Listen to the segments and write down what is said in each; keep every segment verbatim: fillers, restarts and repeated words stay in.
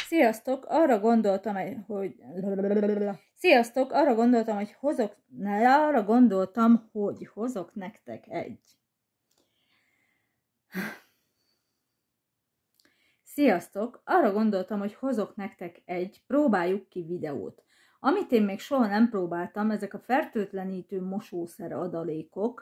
Sziasztok, arra gondoltam, hogy... Sziasztok, arra gondoltam, hogy hozok... Ne, arra gondoltam, hogy hozok nektek egy... Sziasztok, arra gondoltam, hogy hozok nektek egy próbáljuk ki videót. Amit én még soha nem próbáltam, ezek a fertőtlenítő mosószer adalékok.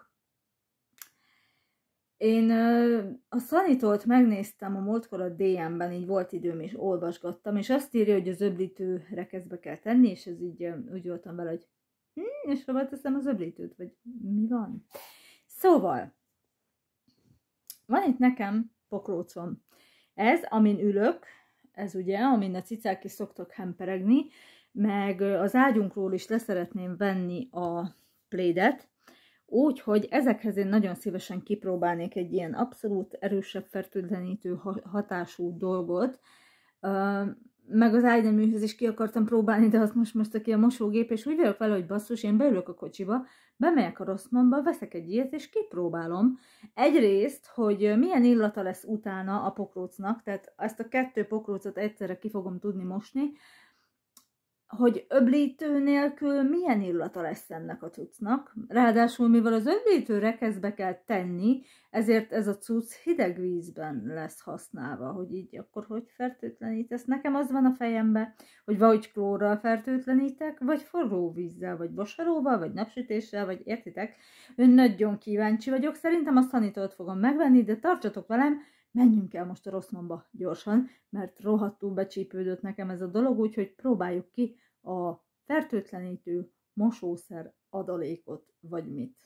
Én a Sanitolt megnéztem a múltkor a dé em-ben, így volt időm és olvasgattam, és azt írja, hogy az öblítő rekeszbe kell tenni, és ez így úgy voltam vele, hogy hm, és hova teszem az öblítőt, vagy mi van? Szóval, van itt nekem pokrócom. Ez, amin ülök, ez ugye, amin a cicák is szoktak hemperegni, meg az ágyunkról is leszeretném venni a plédet, úgyhogy ezekhez én nagyon szívesen kipróbálnék egy ilyen abszolút erősebb fertőtlenítő hatású dolgot, meg az ágyneműhöz is ki akartam próbálni, de azt most most aki a mosógép, és úgy vagyok vele, hogy basszus, én beülök a kocsiba, bemegyek a Rossmannba, veszek egy ilyet, és kipróbálom. Egyrészt, hogy milyen illata lesz utána a pokrócnak, tehát ezt a kettő pokrócot egyszerre ki fogom tudni mosni, hogy öblítő nélkül milyen illata lesz ennek a cuccnak. Ráadásul, mivel az öblítő rekeszbe kell tenni, ezért ez a cucc hideg vízben lesz használva, hogy így akkor hogy fertőtlenítesz. Nekem az van a fejembe, hogy vagy klórral fertőtlenítek, vagy forró vízzel, vagy vasaróval, vagy napsütéssel, vagy értitek? Ön nagyon kíváncsi vagyok, szerintem a Sanitolt fogom megvenni, de tartsatok velem, menjünk el most a Rossmannba gyorsan, mert rohadtul becsípődött nekem ez a dolog, úgyhogy próbáljuk ki a fertőtlenítő mosószer adalékot, vagy mit.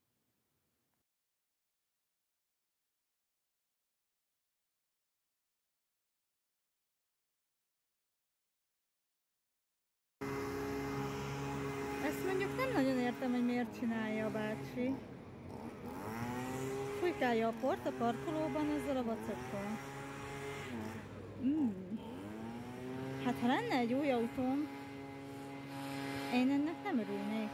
Ezt mondjuk nem nagyon értem, hogy miért csinálja a bácsi. Fújkálja a port a parkolóban ezzel a vacakkal. Mm. Hát ha lenne egy új autóm, én ennek nem örülnék.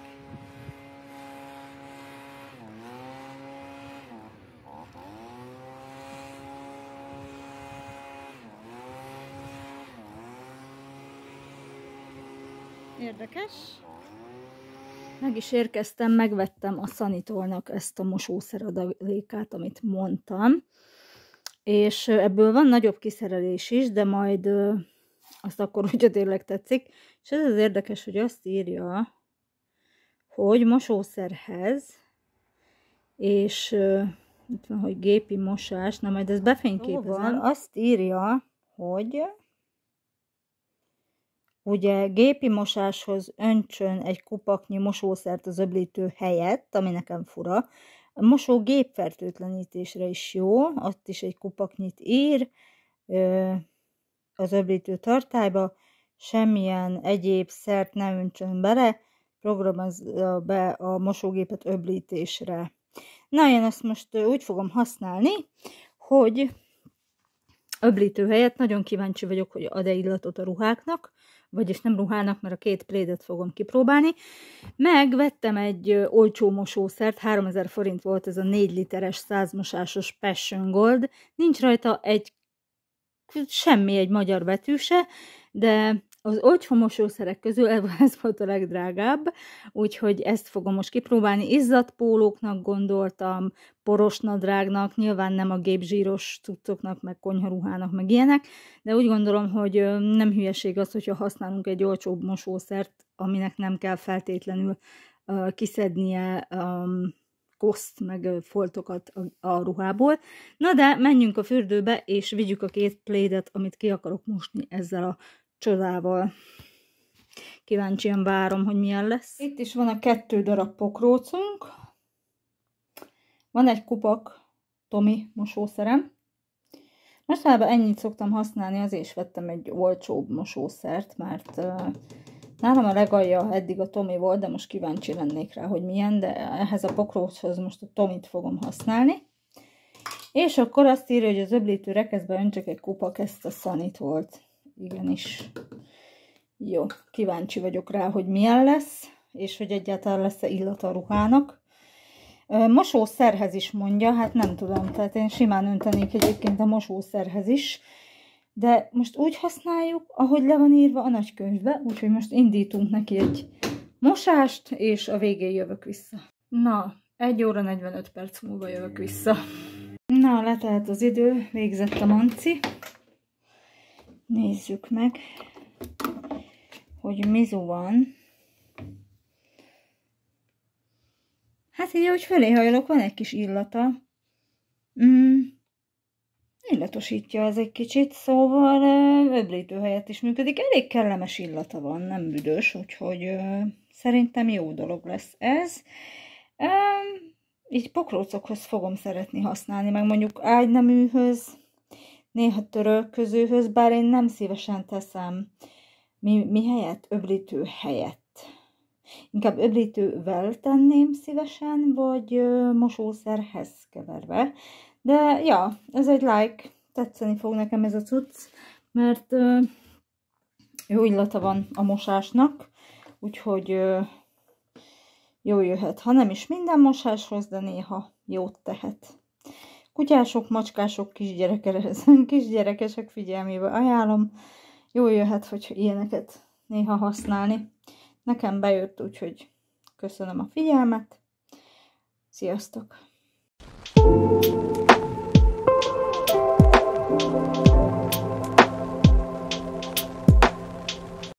Érdekes. Meg is érkeztem, megvettem a Sanitolnak ezt a mosószer adalékát, amit mondtam. És ebből van nagyobb kiszerelés is, de majd azt akkor, hogyha tényleg tetszik. És ez az érdekes, hogy azt írja, hogy mosószerhez, és itt van, hogy gépi mosás, na majd ezt befényképezem. Azt írja, hogy ugye gépi mosáshoz öntsön egy kupaknyi mosószert az öblítő helyett, ami nekem fura. A mosó gépfertőtlenítésre is jó, ott is egy kupaknyit ír az öblítő tartályba, semmilyen egyéb szert nem öntsön bele, programozza be a mosógépet öblítésre. Na, én ezt most úgy fogom használni, hogy öblítő helyett nagyon kíváncsi vagyok, hogy ad-e illatot a ruháknak, vagyis nem ruhának, mert a két plédet fogom kipróbálni. Megvettem egy olcsó mosószert, háromezer forint volt ez a négy literes százmosásos Passion Gold. Nincs rajta egy semmi, egy magyar betű se, de az olcsó mosószerek közül ez volt a legdrágább, úgyhogy ezt fogom most kipróbálni. Izzadt pólóknak gondoltam, poros nadrágnak, nyilván nem a gépzsíros cuccoknak, meg konyharuhának, meg ilyenek, de úgy gondolom, hogy nem hülyeség az, hogyha használunk egy olcsóbb mosószert, aminek nem kell feltétlenül uh, kiszednie um, koszt, meg foltokat a, a ruhából. Na de menjünk a fürdőbe, és vigyük a két plédet, amit ki akarok mosni ezzel a csodával. Kíváncsian várom, hogy milyen lesz. Itt is van a kettő darab pokrócunk. Van egy kupak Tomi mosószerem. Mostanában ennyit szoktam használni, azért is vettem egy olcsóbb mosószert, mert uh, nálam a legalja eddig a Tomi volt, de most kíváncsi lennék rá, hogy milyen, de ehhez a pokróchoz most a Tomit fogom használni. És akkor azt írja, hogy az öblítő rekeszbe öntsek egy kupak, ezt a Sanitolt. Igenis. Jó, kíváncsi vagyok rá, hogy milyen lesz, és hogy egyáltalán lesz-e illata a ruhának. Mosószerhez is mondja, hát nem tudom, tehát én simán öntenék egyébként a mosószerhez is. de most úgy használjuk, ahogy le van írva a nagykönyvbe, úgyhogy most indítunk neki egy mosást, és a végén jövök vissza. Na, egy óra negyvenöt perc múlva jövök vissza. Na, letelt az idő, végzett a manci. Nézzük meg, hogy mizu van. Hát így, ahogy fölé hajlok, van egy kis illata. Mm. Illatosítja az egy kicsit, szóval öblítő helyett is működik. Elég kellemes illata van, nem büdös, úgyhogy ö, szerintem jó dolog lesz ez. Ö, így pokrócokhoz fogom szeretni használni, meg mondjuk ágyneműhöz, néha törölközőhöz, bár én nem szívesen teszem mi, mi helyett, öblítő helyett. Inkább öblítővel tenném szívesen, vagy ö, mosószerhez keverve. De ja, ez egy like, tetszeni fog nekem ez a cucc, mert ö, jó illata van a mosásnak, úgyhogy ö, jó jöhet, ha nem is minden mosáshoz, de néha jót tehet. Kutyások, macskások, kisgyerekesek figyelmébe ajánlom, jó jöhet, hogy ilyeneket néha használni. Nekem bejött, úgyhogy köszönöm a figyelmet, sziasztok!